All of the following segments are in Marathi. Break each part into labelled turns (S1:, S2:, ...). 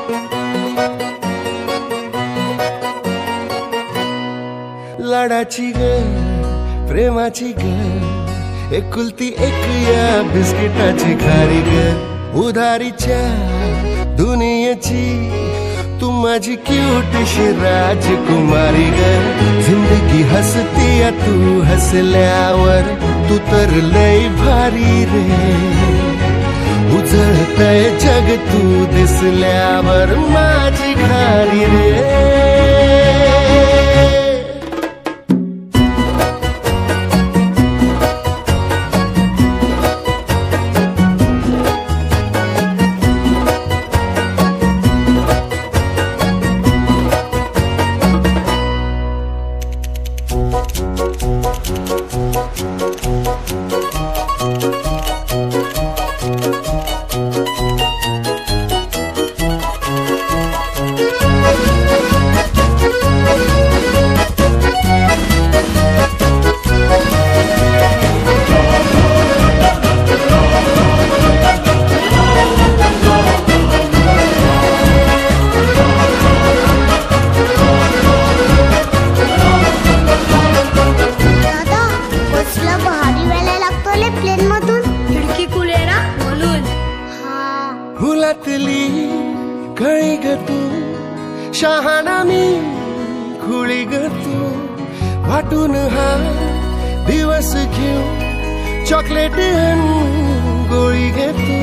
S1: लाडाची ग प्रेमाची ग एकुलती एक या बिस्किटाची खारी ग उधारीच्या दुनियेची तू माझी क्यूटशी राजकुमारी ग जिंदगी हसती या तू हसल्यावर तू तर लय भारी रे उजळतय जग तू दिसल्यावर माझी खारी रे फुलातली कळी ग तू शहाणा मी खुळी ग तू वाटून हा दिवस घेऊ चॉकलेट गोळी ग तू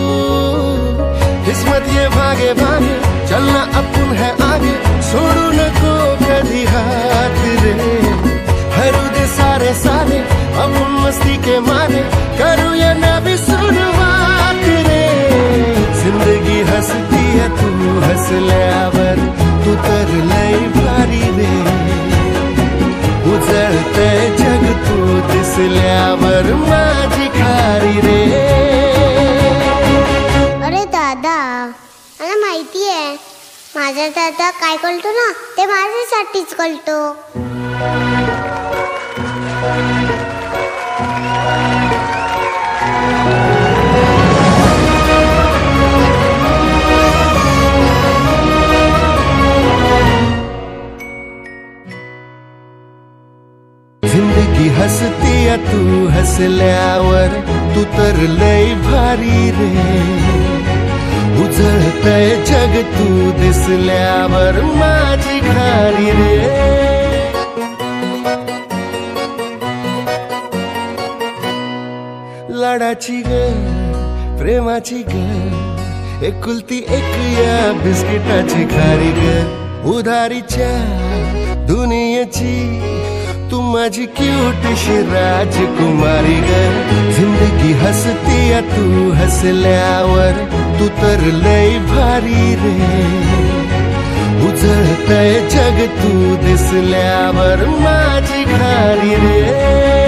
S1: किस्मत ये भागे भागे चलना अपन है आगे छोड़ू नको कभी हाथ रे हरू दे सारे सारे अपन मस्ती के मारे करूँ ये नवी शुरुआत रे जिंदगी हसती है तू हसल्यावर तू तर लय भारी रे उजळते जग तू दिसल्यावर माझी खारी रे
S2: अरे दादा मला माहिती आहे माझा दादा काय करतो ना ते माझ्यासाठीच करतो
S1: जिंदगी हसती या तू हसल्यावर तू तर लय भारी रे उजळतय जग तू दिसल्यावर माझी खारी रे लाडाची ग प्रेमाची ग एकुलती एक या बिस्किटाची खारी ग उधारीच्या दुनियेची तू माझी क्यूटशी राजकुमारी ग जिंदगी हसती या तू हसल्यावर तू तर लय भारी रे उजळतय जग तू दिसल्यावर माझी खारी रे